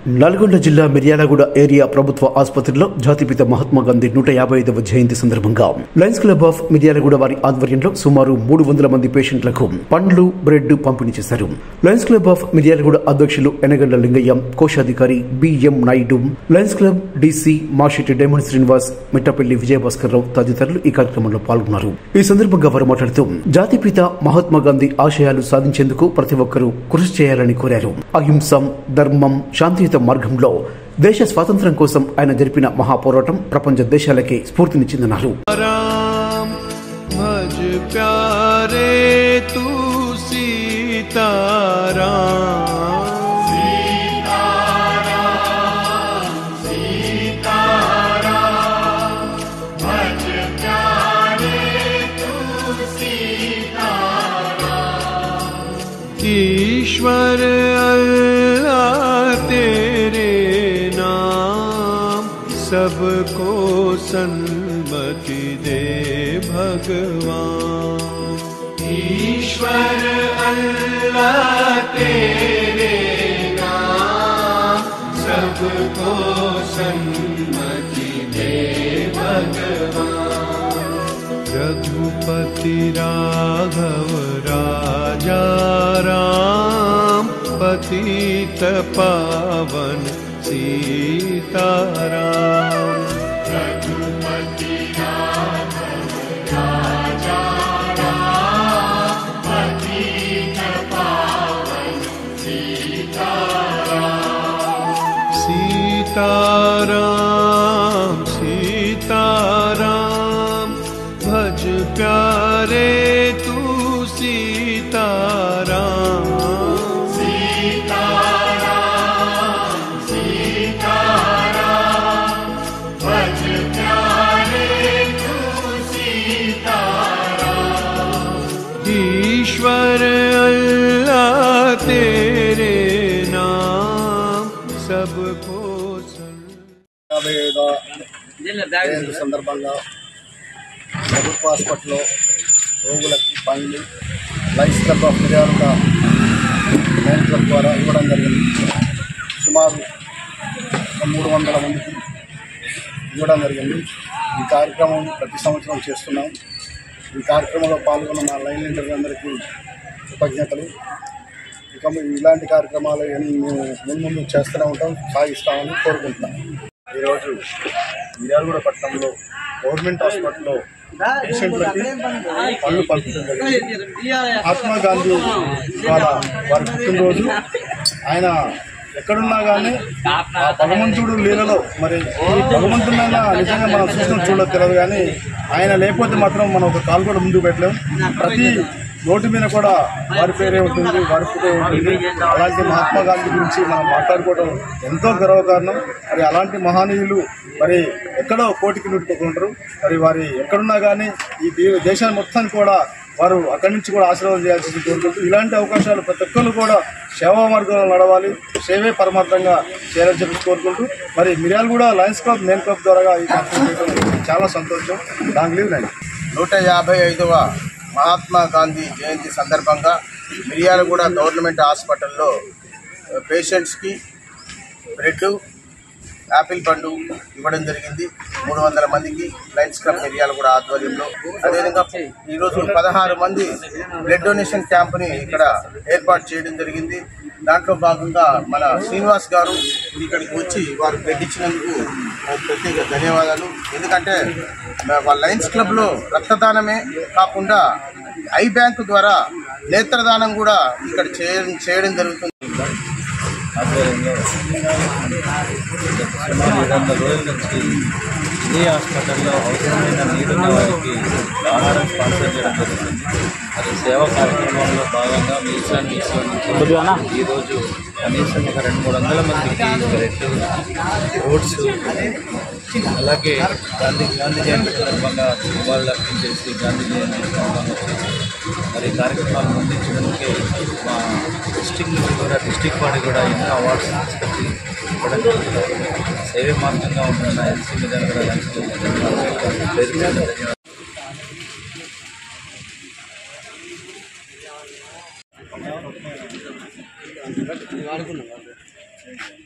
నల్గొండ జిల్లా మిర్యాలగూడ ఏరియా ప్రభుత్వ ఆసుపత్రిలో జాతిపిత మహాత్మా గాంధీ 155వ జయంతి సందర్భంగా లయన్స్ క్లబ్ ఆఫ్ మిర్యాలగూడ వారి ఆధ్వర్యంలో సుమారు 300 మంది పేషెంట్లకు పండ్లు బ్రెడ్ పంపిణీ చేశారు. లయన్స్ క్లబ్ ఆఫ్ మిర్యాలగూడ అధ్యక్షులు ఎనగండ్ల లింగయ్య, కోశాధికారి BM Naidu, lions club DC Mashetti diamond Srinivas, Mittapalli Vijayabhaskar Rao తదితరులు ఈ కార్యక్రమంలో పాల్గొన్నారు. ఈ సందర్భంగా వారు మాట్లాడుతూ జాతిపిత మహాత్మా గాంధీ ఆశయాలు సాధించేందుకు ప్రతి ఒక్కరూ కృషి చేయాలని కోరారు. అహింసం, ధర్మం, శాంతియుత మార్గంలో దేశ స్వాతంత్ర్యం కోసం ఆయన జరిపిన మహాపోరాటం ప్రపంచ దేశాలకే స్ఫూర్తినిచ్చిందన్నారు. ईश्वर अल्लाह तेरे नाम सबको सन्मति दे भगवान. ईश्वर अल्लाह तेरे नाम सबको सन्मति दे भगवान. रघुपति राघव राजा राम, पतित पावन सीताराम. रघुपति राघव राजा राम, पतित पावन सीताराम. सीताराम सीताराम भज प्यारे तू सीताराम. सीताराम सीताराम भज प्यारे तू सीताराम. ईश्वर अल्लाह तेरे नाम सबको సందర్భంగా ప్రభుత్వ హాస్పిటల్లో రోగులకి పండ్లు lions club of Miryalaguda lions club ద్వారా ఇవ్వడం జరిగింది. సుమారు 300 మందికి ఇవ్వడం జరిగింది. ఈ కార్యక్రమం ప్రతి సంవత్సరం చేస్తున్నాం. ఈ కార్యక్రమంలో పాల్గొన్న మా లైన్ లీడర్లందరికీ కృతజ్ఞతలు. ఇక ఇలాంటి కార్యక్రమాలు మేము ముందు చేస్తూనే ఉంటాం, సాగిస్తామని కోరుకుంటున్నాం. ఈరోజు మిర్యాలగూడ పట్టణంలో గవర్నమెంట్ హాస్పిటల్లో పేషెంట్లకి పళ్ళు పంపించడం జరిగింది. మహాత్మా గాంధీ ఇవాళ వారి పుట్టినరోజు. ఆయన ఎక్కడున్నా కానీ ఆ భగవంతుడు లీలలో మరి ఈ భగవంతుడైనా నిజంగా మనం చూసిన చూడలేదు తెలియదు, కానీ ఆయన లేకపోతే మాత్రం మనం ఒక కాలు కూడా ముందుకు పెట్టలేము. ప్రతి నోటి మీద కూడా వారి పేరే ఉంటుంది, వారి పేరే ఉంటుంది. అలాంటి మహాత్మా గాంధీ గురించి మనం మాట్లాడుకోవడం ఎంతో గర్వకారణం. మరి అలాంటి మహనీయులు మరి ఎక్కడో కోటికి నూటుకుంటారు. మరి వారి ఎక్కడున్నా కానీ ఈ దేశాన్ని మొత్తాన్ని కూడా వారు అక్కడి నుంచి కూడా ఆశీర్వాదం చేయాల్సింది కోరుకుంటూ, ఇలాంటి అవకాశాలు ప్రతి ఒక్కరు కూడా సేవా మార్గంలో నడవాలి, సేవే పరమార్థంగా చేయాలని చెప్పి కోరుకుంటూ, మరి Miryalaguda lions club main club ద్వారా ఈ కార్యక్రమం చేయడం చాలా సంతోషం. Long live nine. 155వ మహాత్మా గాంధీ జయంతి సందర్భంగా మిర్యాలగూడ గవర్నమెంట్ హాస్పిటల్లో పేషెంట్స్కి బ్రెడ్, యాపిల్ పండు ఇవ్వడం జరిగింది. 300 మందికి లయన్స్ క్లబ్ మిర్యాలగూడ ఆధ్వర్యంలో. అదేవిధంగా ఈరోజు 16 మంది బ్లడ్ డొనేషన్ క్యాంప్ని ఇక్కడ ఏర్పాటు చేయడం జరిగింది. దాంట్లో భాగంగా మన శ్రీనివాస్ గారు ఇక్కడికి వచ్చి వారు బ్లడ్ ఇచ్చినందుకు ప్రత్యేక ధన్యవాదాలు. ఎందుకంటే వాళ్ళ లయన్స్ క్లబ్లో రక్తదానమే కాకుండా ఐ బ్యాంకు ద్వారా నేత్రదానం కూడా ఇక్కడ చేయడం జరుగుతుంది. ఆధ్వర్యంలో సుమారు 200 రోజుల నుంచి ఈ హాస్పిటల్లో అవసరమైన నీరున్న వారికి ఆహారం స్పాన్సర్ చేయడం జరుగుతుంది. అది సేవా కార్యక్రమంలో భాగంగా మిషన్ నుంచి ఈరోజు కనీసం ఒక 200-300 మందికి బ్రెడ్, ఫ్రూట్స్, అలాగే గాంధీ జయంతి సందర్భంగా నివాళులు అర్పించేసి గాంధీ జయంతి సందర్భంగా మరి కార్యక్రమాలు అందించడానికి మా డిస్టిక్ నుంచి కూడా డిస్టిక్ బాడీ కూడా ఎన్నో అవార్డ్స్ తీసుకొచ్చి ఇవ్వడం జరుగుతుంది. సేవే మార్గంగా ఉంటున్న ఎల్సీ మీద కూడా ధన్యవాదాలు.